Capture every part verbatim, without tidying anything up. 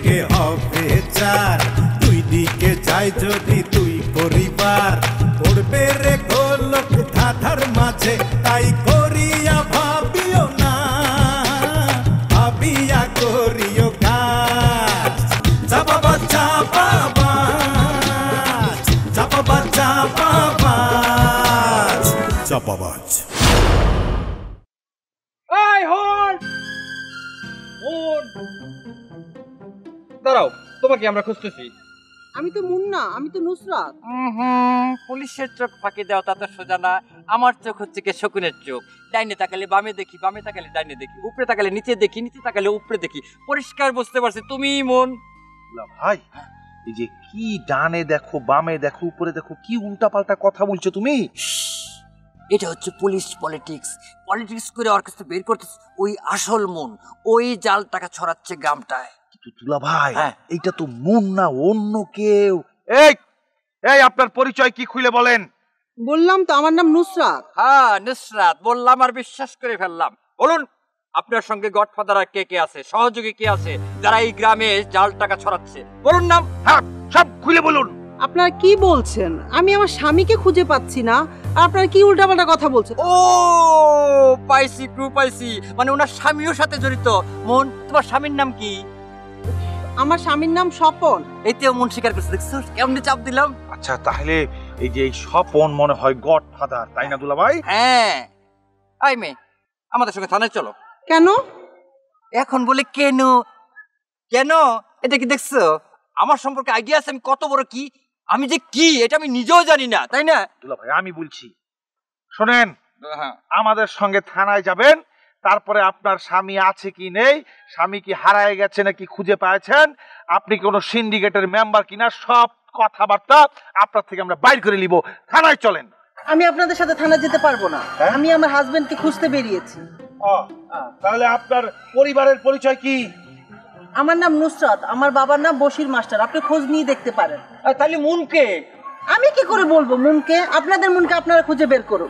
থেকে হবে চার, দুই দিকে যাই যদি দুই পরিবার, পড়বে রে গোলক ধাঁধার মাঝে, তাই করিয়া ভাবিও না, ভাবিয়া করিও কাজ। চাপাবাজ চাপাবাজ, চাপাবাজ চাপাবাজ, চাপাবাজ। দাঁড়াও, তোমাকে আমরা খুঁজতেছি। আমি তো মুন্না, আমি তো নুসরাত। হুম, পুলিশের চোখ ফাঁকি দেওয়া তা তো সোজা না। আমার চোখ হচ্ছে কি শকুনের চোখ, ডাইনে তাকালে বামে দেখি, বামে তাকালে ডাইনে দেখি, উপরে তাকালে নিচে দেখি, নিচে তাকালে উপরে দেখি, পরিষ্কার বুঝতে পারছি তুমি মন। ভাই এই যে কি ডানে দেখো বামে দেখো উপরে দেখো, কি উল্টাপাল্টা কথা বলছো তুমি? এটা হচ্ছে পুলিশ পলিটিক্স। পলিটিক্স করে ওর কাছে বের করতেছে ওই আসল মন, ওই জাল টাকা ছড়াচ্ছে গ্রামটায়। কিন্তু দুলা ভাই এইটা তো মন না, অন্য কেউ। এই এই আপনার পরিচয় কি খুলে বলেন? বললাম তো আমার নাম নুসরাত। হ্যাঁ নুসরাত বললাম আর বিশ্বাস করে ফেললাম। বলুন আপনার সঙ্গে গডফাদার কে কে আছে, সহযোগী কে আছে যারা এই গ্রামে জাল টাকা ছড়াচ্ছে? বলুন নাম। হ্যাঁ সব খুলে বলুন। আপনারা কি বলছেন? আমি আমার স্বামীকে খুঁজে পাচ্ছি না, আর আপনারা কি উল্টাপাল্টা কথা বলছেন? ও পাইছি, ক্লু পাইছি, মানে ওনার স্বামীও সাথে জড়িত। মন, তোমার স্বামীর নাম কি? আমার স্বামীর নাম স্বপন। এইতেও মন স্বীকার করছে, দেখছো কেমনে চাপ দিলাম। আচ্ছা তাহলে এই যে এই স্বপন মনে হয় গডফাদার, তাই না দুলা ভাই? হ্যাঁ। আই মে আমাদের সঙ্গে থানায় চলো। কেন? এখন বলে কেন কেন? এটা কি দেখছো আমার সম্পর্কে আইডিয়া আছে আমি কত বড় কি? আমি যে কি এটা আমি নিজেও জানি না, তাই না? দুলা ভাই আমি বলছি শোনেন, আমাদের সঙ্গে থানায় যাবেন, তারপরে আপনার স্বামী আছে কি নেই, স্বামী কি হারায় গেছে নাকি খুঁজে পেয়েছেন, আপনি কোন সিন্ডিকেটের মেম্বার কিনা, সব কথাবার্তা আপনার থেকে আমরা বাইর করে নিব। থানায় চলেন। আমি আপনাদের সাথে থানায় যেতে পারবো না, আমি আমার হাজবেন্ডকে খুঁজতে বেরিয়েছি। তাহলে আপনার পরিবারের পরিচয় কি? আমার নাম নুসরাত, আমার বাবার নাম বশির মাস্টার, আপনি খোঁজ নিয়ে দেখতে পারেন। তাহলে মুনকে আমি কি করে বলবো? মুনকে আপনাদের মুনকে আপনারা খুঁজে বের করুন।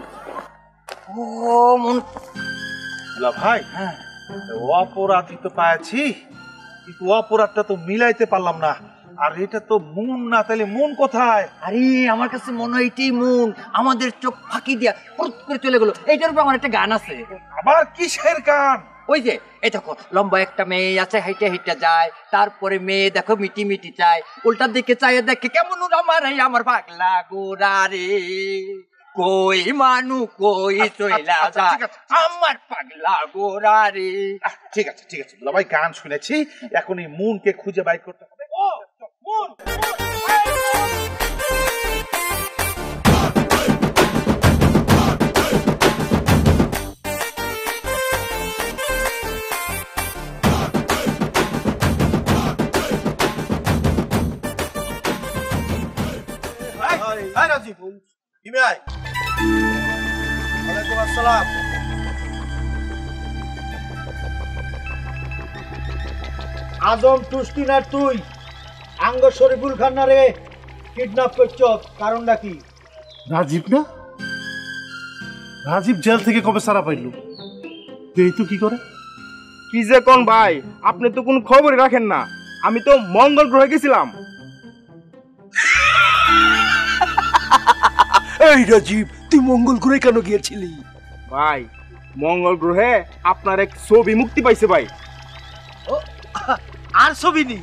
ও মুন ভাই হ্যাঁ অপরাধী তো পাইছি, কিন্তু অপরাধটা তো মিলাইতে পারলাম না। আর এটা তো মুন না, তাহলে মুন কোথায়? আরে আমার কাছে মনে হয় এটাই মুন, আমাদের চোখ ফাঁকি দিয়া পুরুত করে চলে গেল। এইটার উপর আমার একটা গান আছে। আবার কিসের গান? ওই যে এই দেখো লম্বা একটা মেয়ে আছে, হাইটে হাইটে যায়, তারপরে মেয়ে দেখো মিটি মিটি চায়, উল্টার দিকে চায় দেখে কেমন আমার আমার পাগলা গোরা রে, কই মানু কই চইলা যা আমার পাগলা গোরা রে। ঠিক আছে ঠিক আছে ভাই, গান শুনেছি, এখন এই মুনকে খুঁজে বাইর করতে হবে। ও মুন আদম টুস্টি না তুই আঙ্গ শরীফুল খান না রে কিডন্যাপ করছ, কারণটা কি? রাজীব না? রাজীব জেল থেকে কবে সারা পাইল? এই তো কি করে? কি যে কোন ভাই, আপনি তো কোন খবরই রাখেন না। আমি তো মঙ্গল গ্রহে গেছিলাম। এই রাজীব, তুই মঙ্গল গ্রহে কেন গিয়েছিলি? ভাই মঙ্গল গ্রহে আপনার এক ছবি মুক্তি পাইছে ভাই। আর ছবি নি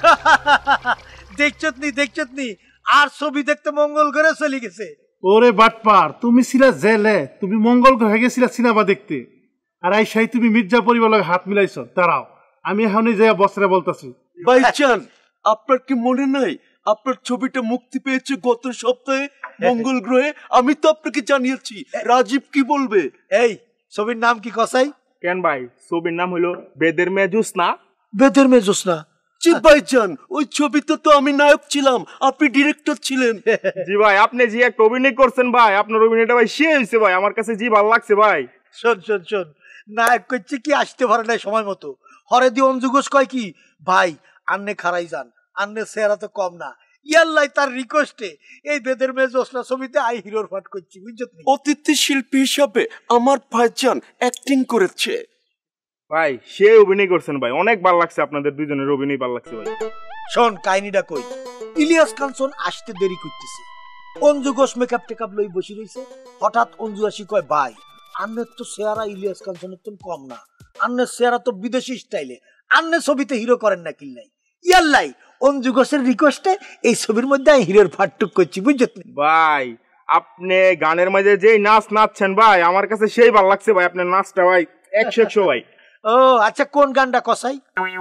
দেখছত নি দেখছত নি আর ছবি দেখতে মঙ্গল গ্রহে চলে গেছে। ওরে বাটপার, তুমি ছিলা জেলে, তুমি মঙ্গল গ্রহে গেছিলা সিনেমা দেখতে, আর এই সেই তুমি মির্জা পরিবার লগে হাত মিলাইছ। দাঁড়াও আমি এখনই যাই বসরে বলতাছি। ভাইজান আপনার কি মনে নাই আপনার ছবিটা মুক্তি পেয়েছে গত সপ্তাহে মঙ্গল গ্রহে? আমি তো আপনাকে জানিয়েছি। রাজীব কি বলবে? এই ছবির নাম কি কসাই? কেন ভাই, ছবির নাম হলো বেদের মেয়ে জোসনা। বেদের মেয়ে জোসনা? জি ভাইজান, ওই ছবিতে তো আমি নায়ক ছিলাম, আপনি ডিরেক্টর ছিলেন। জি ভাই, আপনি যে একটা অভিনয় করছেন ভাই, আপনার অভিনয়টা ভাই সে হয়েছে ভাই, আমার কাছে জি ভালো লাগছে ভাই। শোন শোন শোন, নায়ক করছে কি আসতে পারে নাই সময় মতো, হরে দি অঞ্জুগোস কয় কি ভাই আন্নে খারাই যান, আন্নে চেহারা তো কম না, ইয়াল্লাই তার রিকোয়েস্টে এই বেদের মেয়ে জোসনা ছবিতে আই হিরোর পাঠ করছি, বুঝছো? অতিথি শিল্পী হিসাবে আমার ভাইজান অ্যাক্টিং করেছে। ভাই সে অভিনয় করছেন ভাই, অনেক ভালো লাগছে আপনাদের দুইজনের অভিনয়, ভালো লাগছে ভাই। শোন কাহিনীটা কই। ইলিয়াস কাঞ্চন আসতে দেরি করতেছে, অঞ্জু ঘোষ মেকআপ টেকআপ লই বসে রয়েছে। হঠাৎ অঞ্জু আসি কয়, ভাই আন্নের তো চেহারা ইলিয়াস কাঞ্চনের তো কম না, আন্নের চেহারা তো বিদেশি স্টাইলে, আন্নের ছবিতে হিরো করেন না কিল্লাই। ইয়াল্লাই অঞ্জু ঘোষের রিকোয়েস্টে এই ছবির মধ্যে আমি হিরোর ফাটটুক করছি, বুঝছেন ভাই? আপনি গানের মাঝে যেই নাচ নাচছেন ভাই, আমার কাছে সেই ভালো লাগছে ভাই, আপনার নাচটা ভাই একশো একশো ভাই। ও আচ্ছা, কোন গানটা কসাই?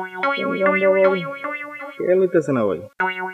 খেয়াল হইতেছে না ভাই,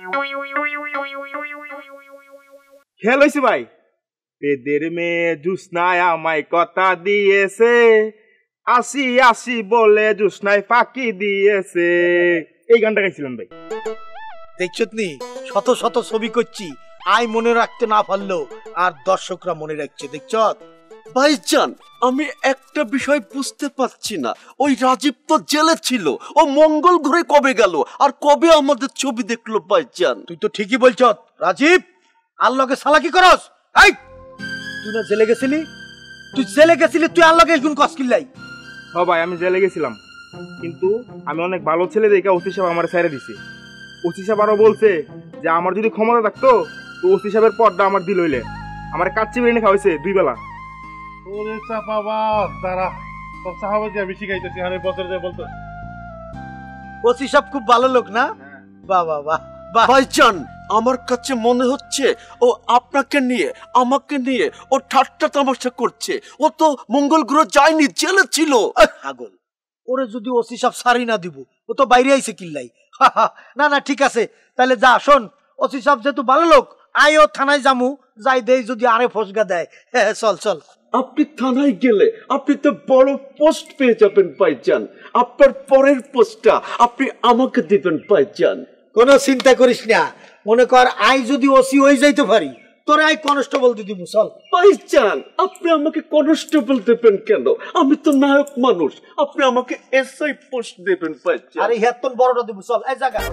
খেয়াল হয়েছে ভাই। পেদের মেয়ে জুসনায় আমায় কথা দিয়েছে, আসি আসি বলে জুসনায় ফাঁকি দিয়েছে, এই গানটা গাইছিলেন ভাই। দেখছত নি, শত শত ছবি করছি, আই মনে রাখতে না পারলো আর দর্শকরা মনে রাখছে, দেখছত? ভাইজান আমি একটা বিষয় বুঝতে পারছি না, ওই রাজীব তো জেলে ছিল, ও মঙ্গল গ্রহে কবে গেল আর কবে আমাদের ছবি দেখলো ভাইজান? তুই তো ঠিকই বলছ রাজীব, আল্লাহকে সালাকি করস। এই তুই না জেলে গেছিলি, তুই জেলে গেছিলি, তুই আল্লাহকে গুণ কস কিল্লাই? ও ভাই আমি জেলে গেছিলাম, কিন্তু আমি অনেক ভালো ছেলে দেখে ওসি সাহেব আমার ছেড়ে দিছে। ওসি সাহেব আরো বলছে যে আমার যদি ক্ষমতা থাকতো তো ওসি সাহেবের পদটা আমার দিল হইলে আমার কাচ্চি বিরিয়ানি খাওয়াইছে দুই বেলা। ওরে চাপা বাস তারা তোর সাহাবাজি আমি শিখাইতেছি, আরে বছর যায় বলতো ওসি সব খুব ভালো লোক না? বাহ বাহ বাহ বাহ। ভাইজান আমার কাছে মনে হচ্ছে ও আপনাকে নিয়ে আমাকে নিয়ে ও ঠাট্টা তামাশা করছে, ও তো মঙ্গল গ্রহ যায়নি, জেলে ছিল। পাগল, ওরে যদি ওসি সব সারি না দিব, ও তো বাইরে আইছে কিল্লাই। না না ঠিক আছে, তাহলে যা, শোন ওসি সব যেহেতু ভালো লোক, আইও থানায় জামু, যাই দেই যদি আরে ফসগা দেয়। হ্যাঁ চল চল। আপনি থানায় গেলে আপনি তো বড় পোস্ট পেয়ে যাবেন ভাইজান, আপনার পরের পোস্টটা আপনি আমাকে দিবেন ভাইজান। কোনো চিন্তা করিস না, মনে কর আই যদি ওসি হয়ে যাইতে পারি, তোরে আই কনস্টেবল দিয়ে দিব। চল ভাইজান আপনি আমাকে কনস্টেবল দেবেন কেন? আমি তো নায়ক মানুষ, আপনি আমাকে এসআই পোস্ট দেবেন ভাইজান। আরে হেতন বড়টা দিব। চল এই জায়গা।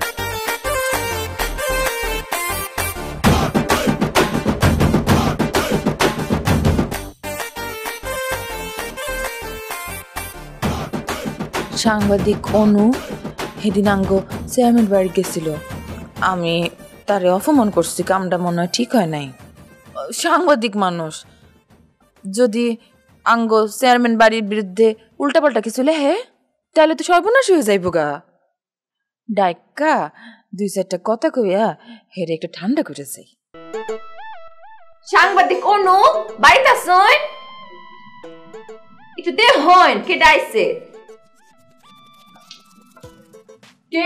সাংবাদিক অনু সেদিন আঙ্গ চেয়ারম্যান বাড়ি গেছিল, আমি তারে অপমান করছি, কামটা মনে হয় ঠিক হয় নাই। সাংবাদিক মানুষ যদি আঙ্গ চেয়ারম্যান বাড়ির বিরুদ্ধে উল্টাপাল্টা কিছু লেহে তাহলে তো সর্বনাশ হয়ে যাইব গা। ডাইকা দুই চারটা কথা কইয়া হেরে একটু ঠান্ডা করে যাই। সাংবাদিক অনু বাড়িতে আসুন, একটু দে হন কে ডাইছে। কে?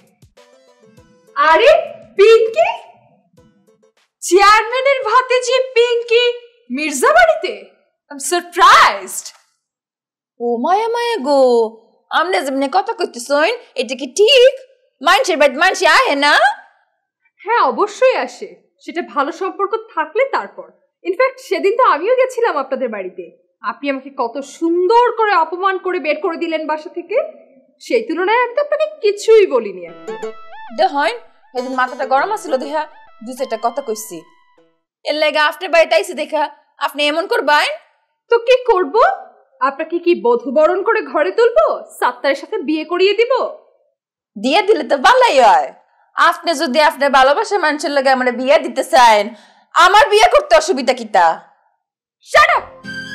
আরে পিঙ্কি, চেয়ারম্যানের ভাতিজি পিঙ্কি মির্জা বাড়িতে? I am surprised. ও মায়া মায়া গো, আমনে যেমনে কথা কইতেছন এটা কি ঠিক? মানুষের বাড়িতে মানুষ আহে না? হ্যাঁ অবশ্যই আসে, সেটা ভালো সম্পর্ক থাকলে তারপর। ইনফ্যাক্ট সেদিন তো আমিও গেছিলাম আপনাদের বাড়িতে, আপনি আমাকে কত সুন্দর করে অপমান করে বের করে দিলেন বাসা থেকে, সেই তুলনায় আমি তো আপনাকে কিছুই বলিনি। দেখেন সেদিন মাথাটা গরম আছিল দেখা দু চারটা কথা কইছি, এর লাগে আপনার বাড়িতে আইসি দেখা আপনি এমন করবেন? তো কি করব? আপনাকে কি বধূ বরণ করে ঘরে তুলবো, সাত্তারের সাথে বিয়ে করিয়ে দিব? দিয়ে দিলে তো ভালোই হয়। আপনি যদি আপনার ভালোবাসা মানুষের লাগে আমার বিয়ে দিতে চান, আমার বিয়ে করতে অসুবিধা কিতা? Shut up.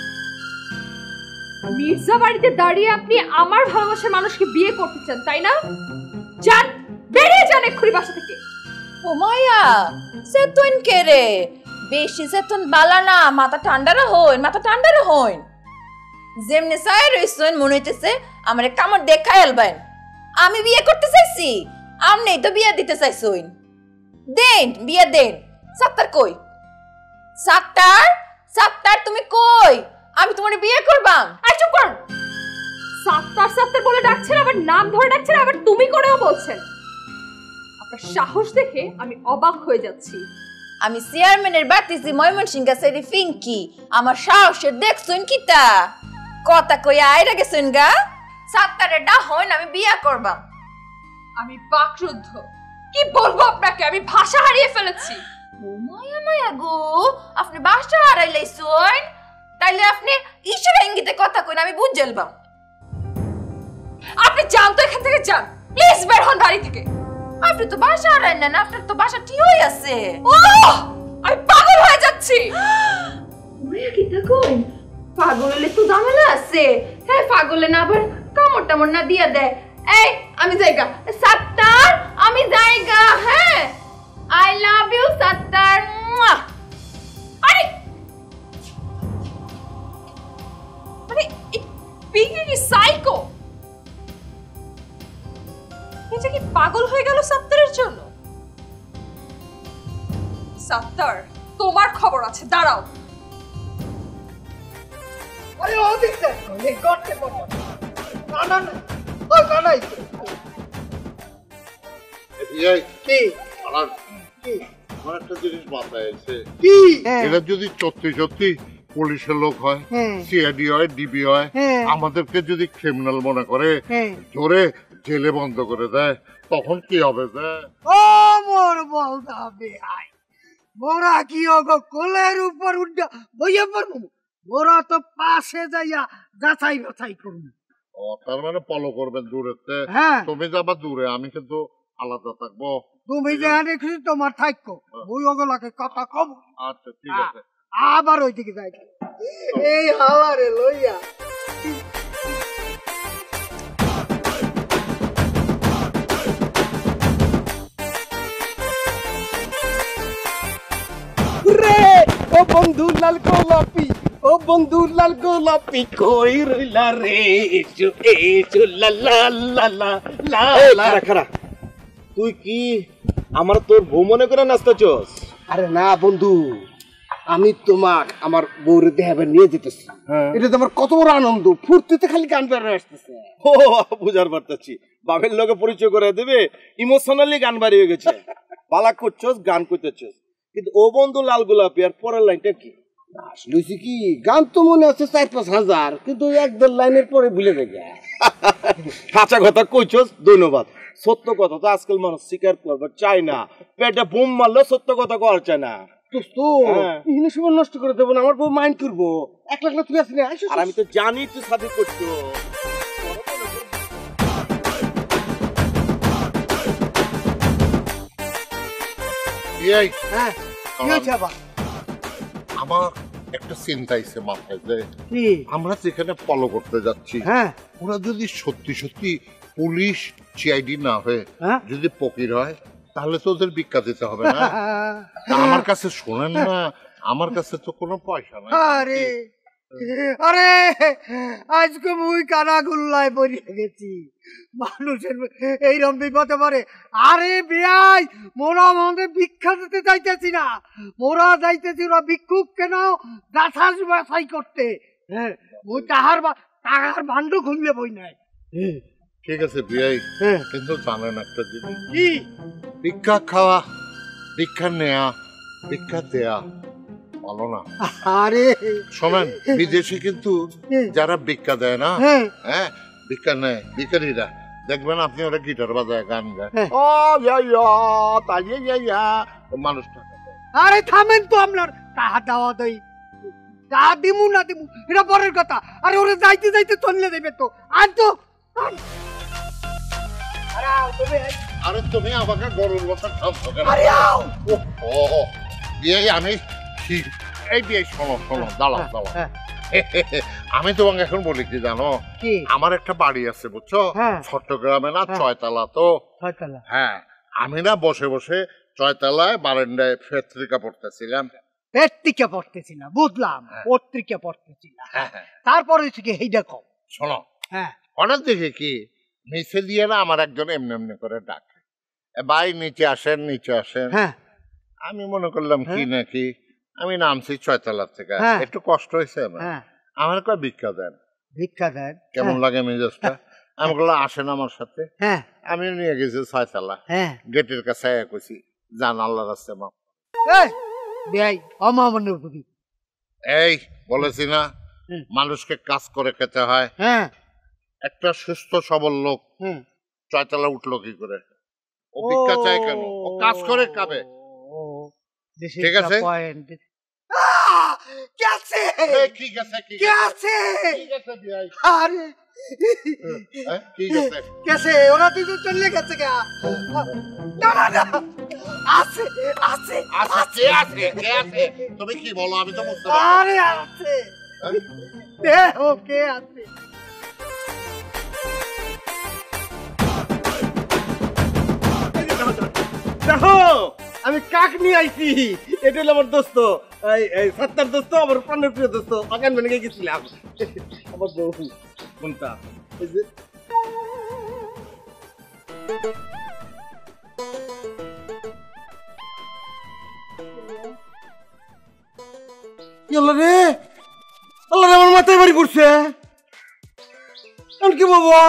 মির্জা বাড়িতে দাঁড়িয়ে আপনি আমার ভালোবাসার মানুষকে বিয়ে করতে চান তাই না? যান, বেরিয়ে যান এক্ষুনি বাসা থেকে। ও মায়া সেতুন কে রে, বেশি সেতুন বালা না, মাথা ঠান্ডা রাখুন, মাথা ঠান্ডা রাখুন। যেমনি চাই রইছেন মনে হইতেছে আমার কামড় দেখাই আলবেন। আমি বিয়ে করতে চাইছি, আপনি তো বিয়ে দিতে চাইছেন। দেন বিয়ে দেন। সাত্তার কই? সাত্তার, সাত্তার তুমি কই? আমি তোমার বিয়ে করবাম। আর চুপ করুন। সাত্তার সাত্তার বলে ডাকছেন, আবার নাম ধরে ডাকছেন, আবার তুমি করেও বলছেন। আপনার সাহস দেখে আমি অবাক হয়ে যাচ্ছি। আমি চেয়ারম্যানের বাতিছি ময়মনসিংহ সেরি পিঙ্কি, আমার সাহসের দেখছেন কিতা? কথা কইয়া আইরা গেছেন গা। সাত্তারে ডাহন, আমি বিয়ে করবাম। আমি বাকরুদ্ধ, কি বলবো আপনাকে, আমি ভাষা হারিয়ে ফেলেছি। ও মায়া মায়া গো, আপনি ভাষা হারাইলেছেন? তাইলে আপনি ইশারা ইঙ্গিতে কথা কইন, আমি বুঝলবাম। আপনি যান তো এখান থেকে যান, প্লিজ বের হন বাড়ি থেকে। আপনি তো বাসা হারাই না, আপনার তো বাসা ঠিকই আছে। ও আমি পাগল হয়ে যাচ্ছি। ভাইয়া কি তা কই? পাগল হলে তো ঝামেলা আছে। হ্যাঁ পাগলে না আবার কামড় টামড় না দিয়া দেয়। এই আমি যাইগা সাত্তার, আমি যাইগা। হ্যাঁ আই লাভ ইউ সাত্তার। আরে মানে পিগি কি সাইকো? এটা কি পাগল হয়ে গেল সাত্তারের জন্য? সাত্তার তোমার খবর আছে, দাঁড়াও। আরে ও দেখতে এই গর্তে পড়ো না না না ও না না এই কি আর কি আমার একটা জিনিস মাথায় এসে কি এটা যদি সত্যি সত্যি পুলিশের লোক হয়, সিআইডি হয়, ডিবি হয়, আমাদেরকে যদি ক্রিমিনাল মনে করে ধরে জেলে বন্ধ করে দেয়, তখন কি হবে? ও মোর বলদা বেআই, মোরা কি ওগো কোলের উপর উঠা বইয়া পড়বো? মোরা তো পাশে যাইয়া যাচাই বাছাই করব। ও তার মানে ফলো করবেন দূরেতে? হ্যাঁ তুমি যাবা দূরে, আমি কিন্তু আলাদা থাকবো। তুমি যেখানে খুশি তোমার থাকো, ওই ওগুলাকে কথা কম। আচ্ছা ঠিক আছে, আবার ওইদিকে যাই। এই হাওয়ারে লইয়া রে ও বন্ধু লাল গোলাপি, ও বন্ধু লাল গোলাপি কই রইলা রে? এসো এসো লা লা লা লা লা লা। খারা তুই কি আমার তোর বউ মনে করে নাচতেছস? আরে না বন্ধু, আমি তোমাক আমার বউর দেহাবে নিয়ে যেতেছি। এটা তো আমার কত বড় আনন্দ, ফুর্তিতে খালি গান বেরোয় আসতেছে। ও বুঝার পারতাছি, বাপের লগে পরিচয় করে দেবে, ইমোশনালি গান বাড়িয়ে গেছে। বালা করছস, গান করতেছস, কিন্তু ও বন্ধু লাল গোলাপি আর পরের লাইনটা কি? আসলে কি গান তো মনে আছে চার পাঁচ হাজার, কিন্তু এক দেড় লাইনের পরে ভুলে যায়। কাঁচা কথা কইছস, ধন্যবাদ। সত্য কথা তো আজকাল মানুষ স্বীকার করবে চায় না, পেটে বোম মারলে সত্য কথা কওয়ার চায় না। ইংলিশ সময় নষ্ট করে দেবো না, আমার বউ মাইন্ড করবো। এক লাখ না তুই আসলি, আর আমি তো জানি তুই সাথে করছো। হ্যাঁ আমার একটা চিন্তা এসে মাথায় যে আমরা যেখানে ফলো করতে যাচ্ছি, ওরা যদি সত্যি সত্যি পুলিশ সিআইডি না হয়ে যদি ফকির হয়, তাহলে তো ওদের ভিক্ষা দিতে হবে না? আমার কাছে শোনেন না, আমার কাছে তো কোনো পয়সা নাই। আরে আরে আজকে মুই কানা গুল্লায় পড়ে গেছি, মানুষের এইরকম বিপদে পড়ে। আরে বেয়াই, মোরা আমাদের ভিক্ষা দিতে যাইতেছি না, মোরা যাইতেছি ওরা ভিক্ষুক কেন যাচাই বাছাই করতে। হ্যাঁ ওই তাহার তাহার ভান্ড খুললে বই নাই। ঠিক আছে বিয়াই, কিন্তু জানেন একটা জিনিস, কি? ভিক্ষা খাওয়া, ভিক্ষা নেয়া, ভিক্ষা দেয়া ভালো না। আরে শোনেন, বিদেশে কিন্তু যারা ভিক্ষা দেয় না, হ্যাঁ ভিক্ষা নেয় ভিখারিরা, দেখবেন আপনি ওরা গিটার বাজায় গান গায়, ও তাই মানুষটা। আরে থামেন তো, আপনার তাহা দেওয়া দেই তা দিমু না দিমু এটা পরের কথা। আরে ওরা যাইতে যাইতে চললে দেবে তো। আর তো আরে তুমি আমাকে গরুর মতো ঠান্ডা কেন? আরে আও ও বিয়ে আমি ঠিক এই বিয়ে শোনো শোনো দাঁড়াও দাঁড়াও, আমি তোমাকে এখন বলি কি জানো, আমার একটা বাড়ি আছে বুঝছো, চট্টগ্রামে না, ছয়তলা। তো হ্যাঁ আমি না বসে বসে ছয়তলায় বারান্দায় পত্রিকা পড়তেছিলাম। পত্রিকা পড়তেছিলাম বুঝলাম, পত্রিকা পড়তেছিলাম, তারপরে এই দেখো শোনো, হ্যাঁ হঠাৎ দেখে কি নিচে দিয়ে না আমার একজন এমনি এমনি করে ডাকে, ভাই নিচে আসেন নিচে আসেন। আমি মনে করলাম কি নাকি, আমি নামছি ছয়তলা থেকে, একটু কষ্ট হয়েছে আমার, আমার কয় ভিক্ষা দেন। ভিক্ষা দেন কেমন লাগে মেজাজটা? আমি বললাম আসেন আমার সাথে। আমি নিয়ে গেছি ছয়তলা, গেটের কাছে কইছি জান আল্লাহ রাস্তায় মাপ। এই বলেছি না মানুষকে কাজ করে খেতে হয়। একটা সুস্থ সবল লোক ছয়তলা উঠলো কি করে? ও ভিক্ষা চায় কেন? ও কাজ করে খাবে। ঠিক আছে কি আছে? কি আছে? কি আছে? আছে? আরে কি গেছে কেসে ওরা দুজন চলে গেছে গা না না না আছে আছে আছে আছে কে আছে তুমি কি বলো আমি তো বুঝতে পারছি আরে আছে এ ওকে আছে দেখো আমি কাক নিয়ে আইছি এটা হলো আমার দোস্ত এই সত্তর দোস্ত আমার প্রাণের প্রিয় দোস্ত বাগান ভেঙে গেছিলাম আমার বউ কোনটা এই যে আল্লাহ রে আল্লাহ রে আমার মাথায় বাড়ি পড়ছে আমি কি বাবা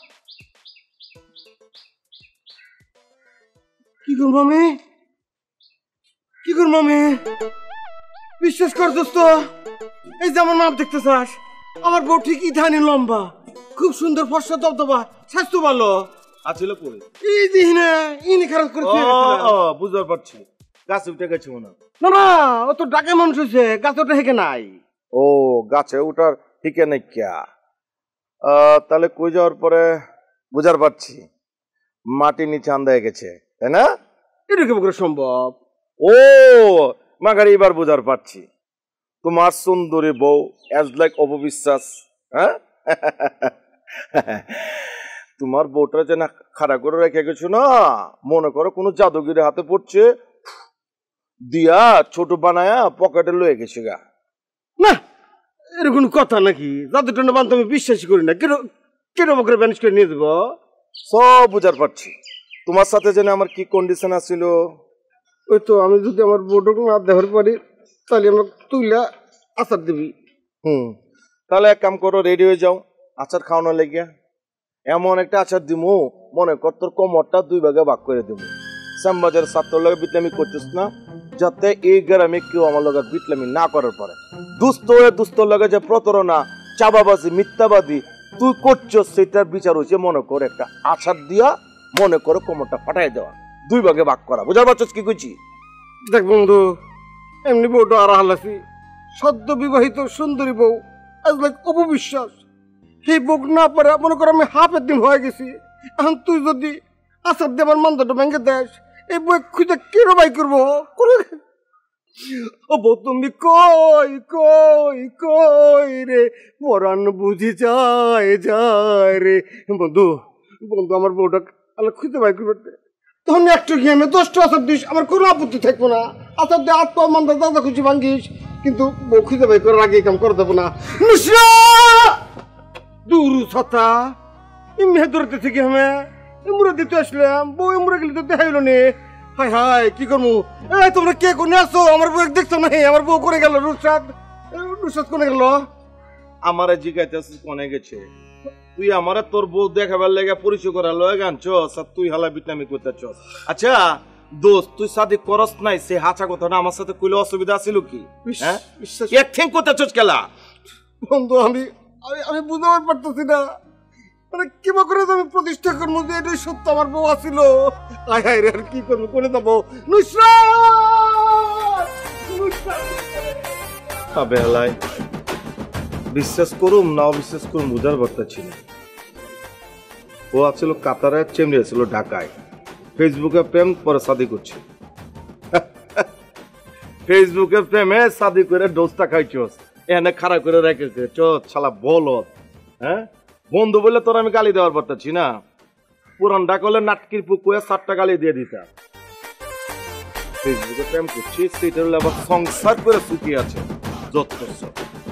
কি করবো আমি কি করবো আমি বিশ্বাস কর দোস্ত এই যে আমার মাপ দেখতে চাস আমার বউ ঠিকই ধানি লম্বা খুব সুন্দর ফর্সা দবদবা স্বাস্থ্য ভালো আছিল পরে এই দিহি না ইনি খারাপ করে ও বুঝতে পারছি গাছে উঠে গেছে মনে না না ও তো ডাকা মানুষ হয়েছে গাছে ওটা হেঁকে নাই ও গাছে উঠার ঠিকে নাই ক্যা তাহলে কই যাওয়ার পরে বুঝার পারছি মাটি নিচে আন্দা গেছে তাই না এটা কি করে সম্ভব ও মাগারি এবার বুঝার পারছি তোমার সুন্দরী বউ অ্যাজ লাইক অপবিশ্বাস হ্যাঁ তোমার বউটা যে না খাড়া করে রেখে গেছো না মনে করো কোনো জাদুগিরের হাতে পড়ছে দিয়া ছোট বানায়া পকেটে লয়ে গেছে গা না এরকম কথা নাকি জাদুটা বান আমি বিশ্বাসই করি না কেন কেন করে ম্যানেজ করে নিয়ে দেবো সব বুঝার পারছি তোমার সাথে যেন আমার কি কন্ডিশন আছিল ওই তো আমি যদি আমার বউটাকে না দেখার পারি তাহলে আমরা তুইলা আচার দিবি হুম তাহলে এক কাম করো রেডি হয়ে যাও আচার খাওয়ানো লেগে এমন একটা আচার দিমু মনে কর তোর কোমরটা দুই ভাগে ভাগ করে দিব শ্যামবাজার ছাত্র লগে বিটলামি করছিস না যাতে এই গ্রামে কেউ আমার লগে বিটলামি না করার পরে দুস্থ হয়ে দুস্থ লগে যে প্রতারণা চাবাবাজি মিথ্যাবাদী তুই করছো সেটার বিচার হয়েছে মনে কর একটা আচার দিয়া মনে করো কোমরটা ফাটাই দেওয়া দুই ভাগে ভাগ করা বুঝার পারছিস কি কইছি দেখ বন্ধু এমনি বউটা আর হালাসি সদ্য বিবাহিত সুন্দরী বউ আজ লাইক অপবিশ্বাস সেই বউ না পারে মনে করো আমি হাফের দিন হয়ে গেছি এখন তুই যদি আচার দিয়ে আমার মন্দটা ভেঙে দেস এই বই খুঁজে কেন বাই করবো ও বউ তুমি কই কই কই রে পরাণ বুঝি যায় যায় রে বন্ধু বন্ধু আমার বউটা আল্লাহ খুঁজে বাই করবে তখন একটু গিয়ে আমি দশটা আচার দিস আমার কোনো আপত্তি থাকবো না আচার দিয়ে আট পাওয়া মান্দা দাদা খুঁজে ভাঙ্গিস কিন্তু বউ খুঁজে বাই করার আগে কাম করে দেবো না দুরু ছাতা এমনি দৌড়তে থেকে আমি এমুরে দিতে আসলাম বউ এমুরে গেলে তো দেখাইল নে হাই হাই কি করবো এই তোমরা কে কোনে আসো আমার বউ দেখছো না আমার বউ করে গেল রুশাদ রুশাদ কোনে গেল আমারে জিগাইতেছ কোনে গেছে তুই আমারে তোর বউ দেখাবার লেগে পরিচয় করা লয়ে গানছস আর তুই হালা বিটনামি করতেছস আচ্ছা দোস্ত তুই সাদি করস নাই সে হাঁচা কথাটা আমার সাথে কইলে অসুবিধা ছিল কি হ্যাঁ এক থিং করতেছস কেলা বন্ধু আমি আমি বুঝতে পারতেছি না মানে কিবা করে আমি প্রতিষ্ঠা করবো যে এটাই সত্য আমার বউ আসিল আয় হায় রে আর কি করবো করে দেবো বেলায় বিশ্বাস করুম না অবিশ্বাস করুম বুঝার বার্তা ছিল ও আছিল কাতারে চেমড়ি ছিল ঢাকায় ফেসবুকে প্রেম পরে শাদি করছে ফেসবুকে প্রেমে শাদি করে ডোজটা খাইছস এনে খারাপ করে রেখেছে চোদ শালা বলত হ্যাঁ বন্ধু বলে তোর আমি গালি দেওয়ার পারতাছি না পুরান ডাকলে নাটকির পুকুয়ে সাতটা গালি দিয়ে দিতা ফেসবুকে প্রেম করছি সেটা হলে আবার সংসার করে সুখী আছে যত